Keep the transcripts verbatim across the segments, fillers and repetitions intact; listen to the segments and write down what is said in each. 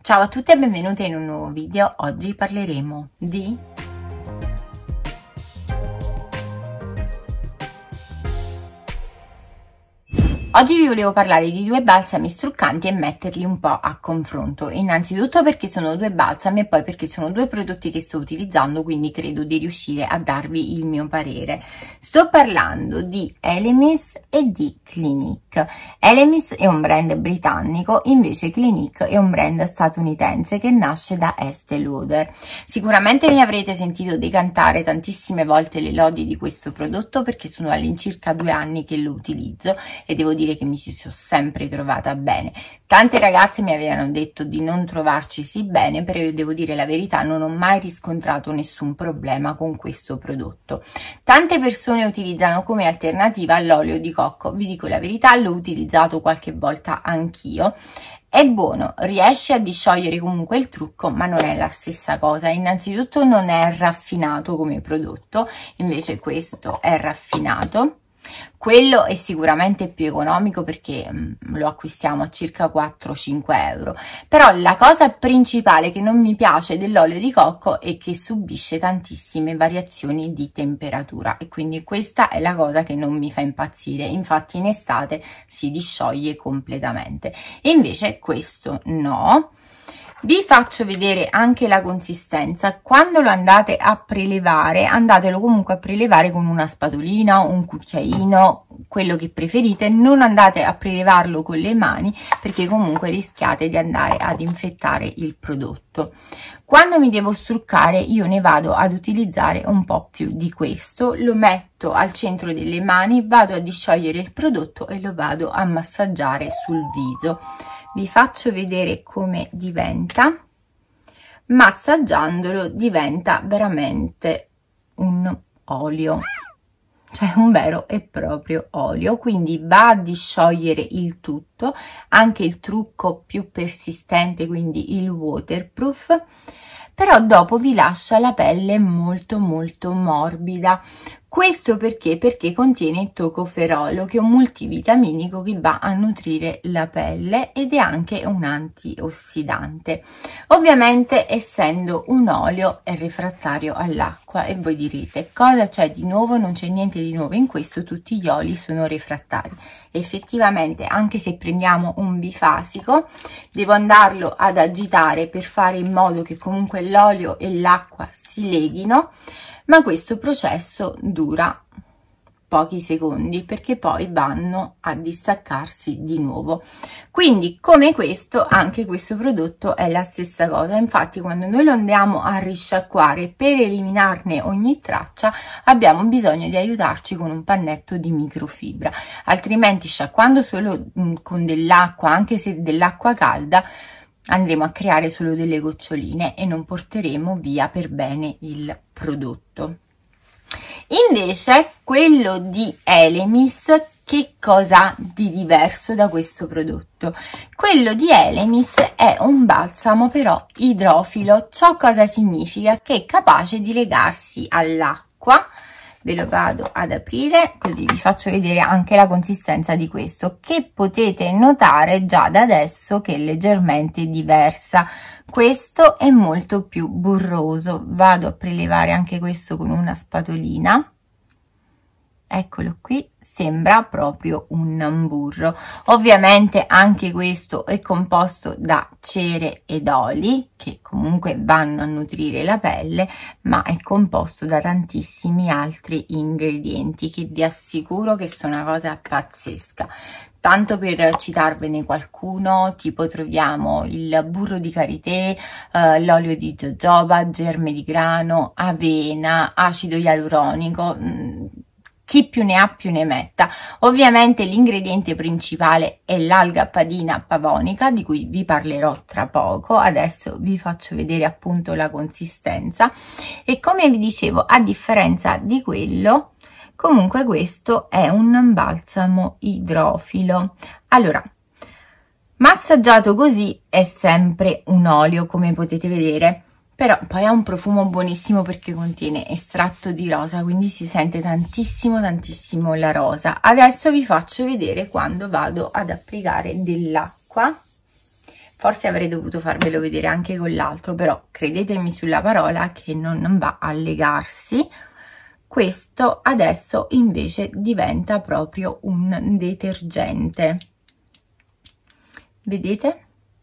Ciao a tutti e benvenute in un nuovo video. Oggi parleremo di Oggi vi volevo parlare di due balsami struccanti e metterli un po' a confronto. Innanzitutto perché sono due balsami e poi perché sono due prodotti che sto utilizzando, quindi credo di riuscire a darvi il mio parere. Sto parlando di Elemis e di Clinique. Elemis è un brand britannico, invece Clinique è un brand statunitense che nasce da Estée Lauder. Sicuramente mi avrete sentito decantare tantissime volte le lodi di questo prodotto perché sono all'incirca due anni che lo utilizzo e devo dire che mi ci sono sempre trovata bene. Tante ragazze mi avevano detto di non trovarci sì bene, però io devo dire la verità, non ho mai riscontrato nessun problema con questo prodotto. Tante persone utilizzano come alternativa l'olio di cocco, vi dico la verità, l'ho utilizzato qualche volta anch'io. È buono, riesce a disciogliere comunque il trucco, ma non è la stessa cosa. Innanzitutto non è raffinato come prodotto, invece questo è raffinato. Quello è sicuramente più economico perché mh, lo acquistiamo a circa quattro cinque euro, però la cosa principale che non mi piace dell'olio di cocco è che subisce tantissime variazioni di temperatura e quindi questa è la cosa che non mi fa impazzire. Infatti in estate si discioglie completamente, invece questo no. Vi faccio vedere anche la consistenza. Quando lo andate a prelevare, andatelo comunque a prelevare con una spatolina, un cucchiaino, quello che preferite. Non andate a prelevarlo con le mani perché comunque rischiate di andare ad infettare il prodotto. Quando mi devo struccare io ne vado ad utilizzare un po' più di questo, lo metto al centro delle mani, vado a disciogliere il prodotto e lo vado a massaggiare sul viso. Vi faccio vedere come diventa. Massaggiandolo diventa veramente un olio, cioè un vero e proprio olio, quindi va a disciogliere il tutto, anche il trucco più persistente, quindi il waterproof, però dopo vi lascia la pelle molto molto morbida. Questo perché? Perché contiene toccoferolo, che è un multivitaminico che va a nutrire la pelle ed è anche un antiossidante. Ovviamente, essendo un olio, è refrattario all'acqua e voi direte cosa c'è di nuovo? Non c'è niente di nuovo in questo, tutti gli oli sono refrattari. Effettivamente, anche se prendiamo un bifasico, devo andarlo ad agitare per fare in modo che comunque l'olio e l'acqua si leghino, ma questo processo dura pochi secondi perché poi vanno a distaccarsi di nuovo. Quindi come questo, anche questo prodotto è la stessa cosa. Infatti quando noi lo andiamo a risciacquare per eliminarne ogni traccia abbiamo bisogno di aiutarci con un pannetto di microfibra, altrimenti sciacquando solo mh, con dell'acqua, anche se dell'acqua calda, andremo a creare solo delle goccioline e non porteremo via per bene il prodotto. Invece quello di Elemis, che cosa ha di diverso da questo prodotto? Quello di Elemis è un balsamo però idrofilo. Ciò cosa significa? Che è capace di legarsi all'acqua. Ve lo vado ad aprire così vi faccio vedere anche la consistenza di questo, che potete notare già da adesso che è leggermente diversa. Questo è molto più burroso. Vado a prelevare anche questo con una spatolina. Eccolo qui, sembra proprio un burro. Ovviamente anche questo è composto da cere ed oli che comunque vanno a nutrire la pelle, ma è composto da tantissimi altri ingredienti che vi assicuro che sono una cosa pazzesca. Tanto per citarvene qualcuno, tipo troviamo il burro di karité, eh, l'olio di jojoba, germe di grano, avena, acido ialuronico, mh, chi più ne ha più ne metta. Ovviamente l'ingrediente principale è l'alga padina pavonica, di cui vi parlerò tra poco. Adesso vi faccio vedere appunto la consistenza e come vi dicevo, a differenza di quello, comunque questo è un balsamo idrofilo. Allora, massaggiato così è sempre un olio, come potete vedere, però poi ha un profumo buonissimo perché contiene estratto di rosa, quindi si sente tantissimo tantissimo la rosa. Adesso vi faccio vedere quando vado ad applicare dell'acqua Forse avrei dovuto farvelo vedere anche con l'altro, però credetemi sulla parola che non va a legarsi. Questo adesso invece diventa proprio un detergente, vedete?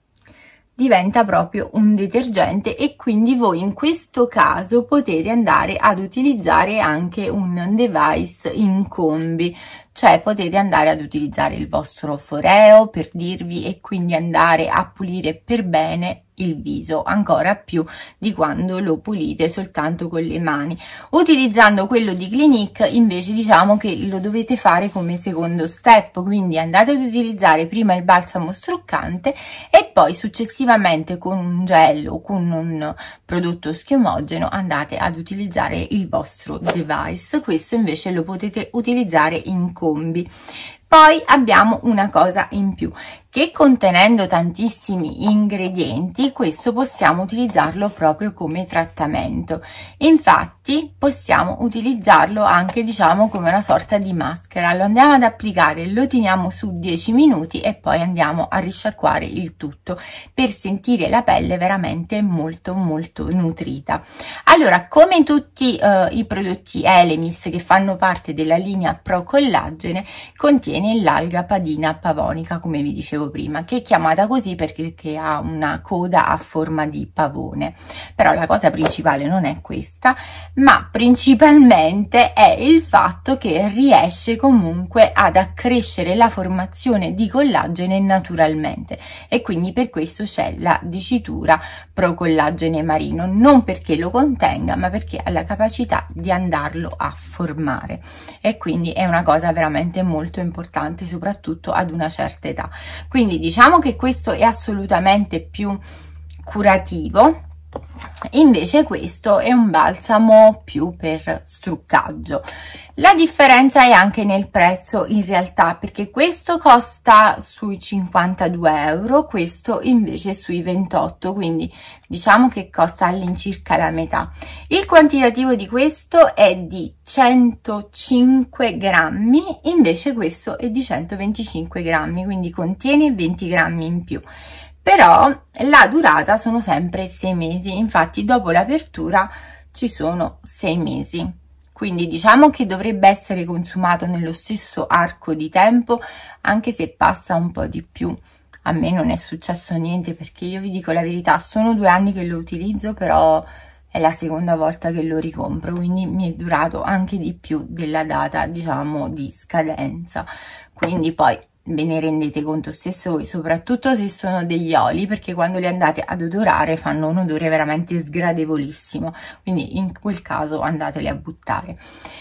Diventa proprio un detergente e quindi voi in questo caso potete andare ad utilizzare anche un device in combi, cioè potete andare ad utilizzare il vostro foreo per dirvi e quindi andare a pulire per bene il viso ancora più di quando lo pulite soltanto con le mani. Utilizzando quello di Clinique invece diciamo che lo dovete fare come secondo step, quindi andate ad utilizzare prima il balsamo struccante e poi successivamente con un gel o con un prodotto schiumogeno andate ad utilizzare il vostro device. Questo invece lo potete utilizzare in combi. Poi abbiamo una cosa in più, che contenendo tantissimi ingredienti, questo possiamo utilizzarlo proprio come trattamento. Infatti possiamo utilizzarlo anche diciamo come una sorta di maschera. Lo andiamo ad applicare, lo teniamo su dieci minuti e poi andiamo a risciacquare il tutto per sentire la pelle veramente molto molto nutrita. Allora, come tutti eh, i prodotti Elemis che fanno parte della linea Pro Collagene, contiene l'alga Padina pavonica, come vi dicevo prima, che è chiamata così perché ha una coda a forma di pavone. Però la cosa principale non è questa, ma principalmente è il fatto che riesce comunque ad accrescere la formazione di collagene naturalmente e quindi per questo c'è la dicitura Pro Collagene marino, non perché lo contenga ma perché ha la capacità di andarlo a formare e quindi è una cosa veramente molto importante, soprattutto ad una certa età. Quindi diciamo che questo è assolutamente più curativo, invece questo è un balsamo più per struccaggio. La differenza è anche nel prezzo in realtà, perché questo costa sui cinquantadue euro, questo invece sui ventotto, quindi diciamo che costa all'incirca la metà. Il quantitativo di questo è di centocinque grammi, invece questo è di centoventicinque grammi, quindi contiene venti grammi in più. Però la durata sono sempre sei mesi, infatti dopo l'apertura ci sono sei mesi, quindi diciamo che dovrebbe essere consumato nello stesso arco di tempo, anche se passa un po' di più. A me non è successo niente, perché io vi dico la verità, sono due anni che lo utilizzo, però è la seconda volta che lo ricompro, quindi mi è durato anche di più della data diciamo di scadenza. Quindi poi ve ne rendete conto stesso voi, soprattutto se sono degli oli, perché quando li andate ad odorare fanno un odore veramente sgradevolissimo, quindi in quel caso andateli a buttare.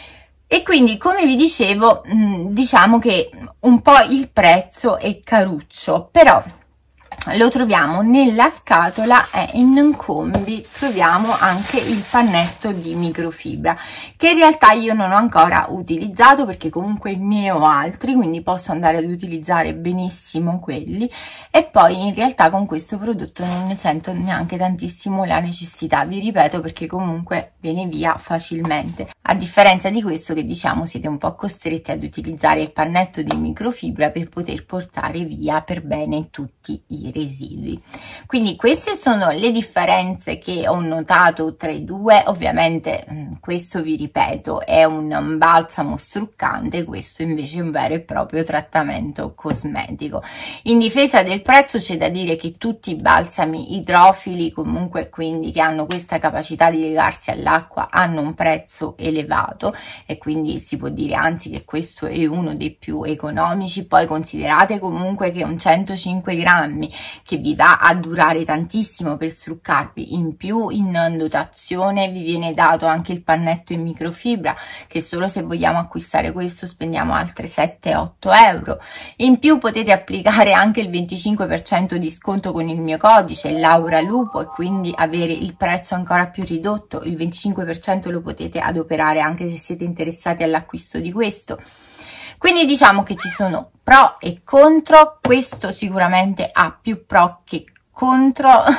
E quindi, come vi dicevo, diciamo che un po' il prezzo è caruccio, però lo troviamo nella scatola e in combi troviamo anche il pannetto di microfibra, che in realtà io non ho ancora utilizzato perché comunque ne ho altri, quindi posso andare ad utilizzare benissimo quelli, e poi in realtà con questo prodotto non ne sento neanche tantissimo la necessità, vi ripeto, perché comunque viene via facilmente, a differenza di questo che diciamo siete un po' costretti ad utilizzare il pannetto di microfibra per poter portare via per bene tutti i residui. Quindi queste sono le differenze che ho notato tra i due. Ovviamente questo, vi ripeto, è un balsamo struccante, questo invece è un vero e proprio trattamento cosmetico. In difesa del prezzo c'è da dire che tutti i balsami idrofili, comunque, quindi che hanno questa capacità di legarsi all'acqua, hanno un prezzo elevato e quindi si può dire anzi che questo è uno dei più economici. Poi considerate comunque che un centocinque grammi che vi va a durare tantissimo per struccarvi, in più in dotazione vi viene dato anche il pannetto in microfibra, che solo se vogliamo acquistare questo spendiamo altre sette otto euro. In più potete applicare anche il venticinque per cento di sconto con il mio codice Laura Lupo e quindi avere il prezzo ancora più ridotto. Il venticinque per cento lo potete adoperare anche se siete interessati all'acquisto di questo. Quindi diciamo che ci sono pro e contro. Questo sicuramente ha più pro che contro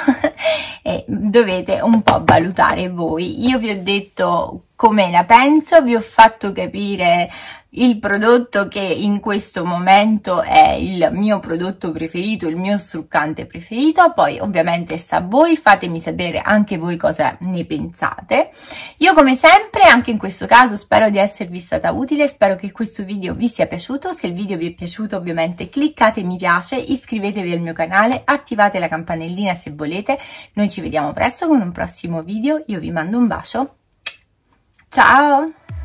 e dovete un po' valutare voi. Io vi ho detto come la penso, vi ho fatto capire il prodotto che in questo momento è il mio prodotto preferito, il mio struccante preferito. Poi ovviamente sta a voi, fatemi sapere anche voi cosa ne pensate. Io come sempre anche in questo caso spero di esservi stata utile, spero che questo video vi sia piaciuto. Se il video vi è piaciuto ovviamente cliccate mi piace, iscrivetevi al mio canale, attivate la campanellina se volete. Noi ci vediamo presto con un prossimo video, io vi mando un bacio, ciao!